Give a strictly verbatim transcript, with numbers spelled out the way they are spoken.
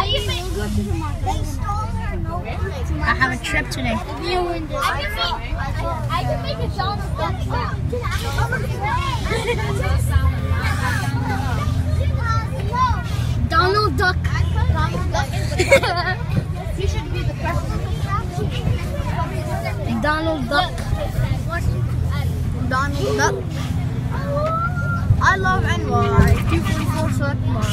I have a trip today. I can make, I can make a Donald Duck sound. Donald Duck. You should be the president. Donald Duck. Donald Duck. I love N Y. two forty-four Select Mall.